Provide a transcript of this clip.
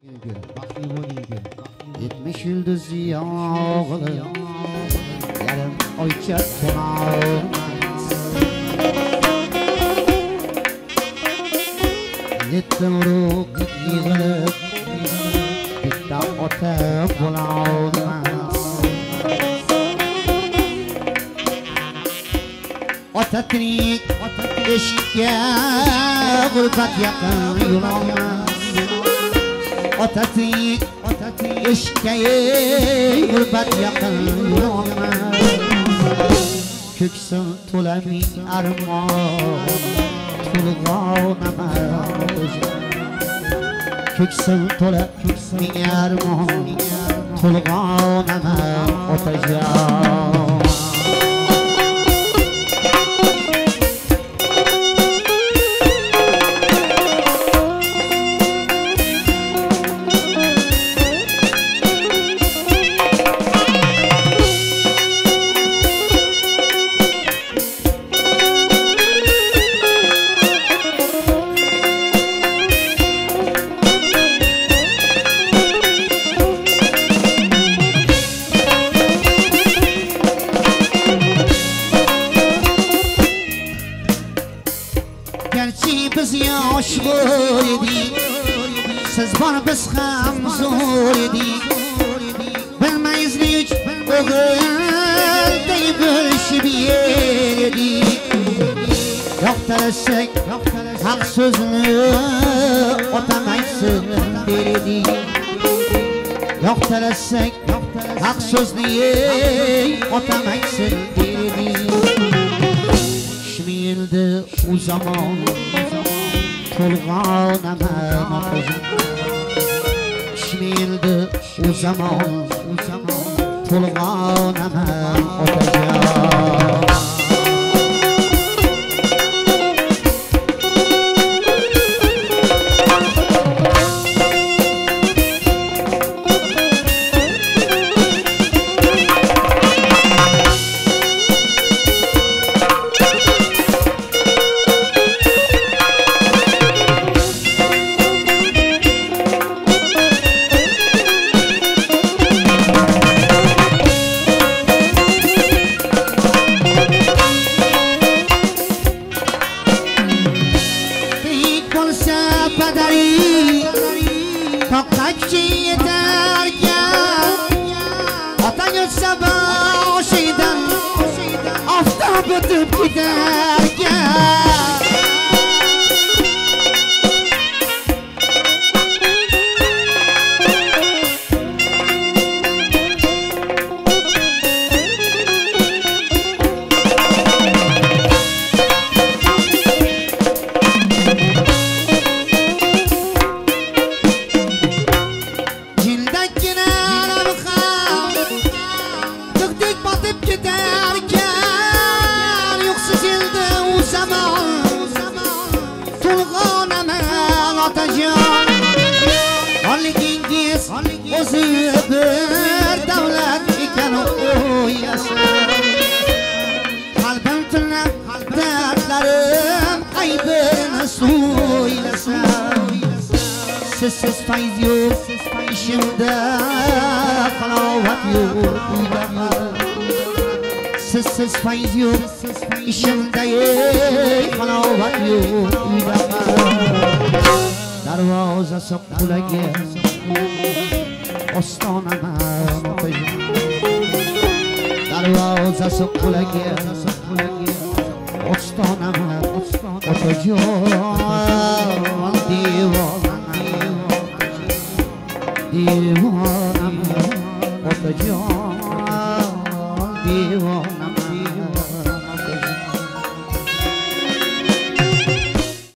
Yetmiş yıldız yağlı yarım oyça tolmaz. Yetti uruk yığılıp bitta ota bulolmaz. Ota tirik eşikka g'urbat yaqin yo'lolmas. Ota tirik eşikka g'urbat yaqin yo'lolmas. Ko'ksim to'la ming armon to'lg'onaman. Ko'ksim to'la ming armon to'lg'onaman otajon. Yosh bo'ydik, siz bor biz ham zo'r edik. Bilmaysizlik o'g'ilday bo'lishib yerdik. Yoqtirasak haq so'zni o'tamaysin derdik. Yoqtirasak haq so'zni o'tamaysin derdik. Shmildi u zamon to'lg'onaman otajon. Shmildi u zamon to'lg'onaman otajon. Siz fayz yo'q ishimda, halovat yo'q uydama. Siz fayz yo'q ishimda, halovat yo'q uydama. Darvozasi qulagan ostonaman otajon. Darvozasi qulagan ostonaman otajon. Divanam otajon, divanam.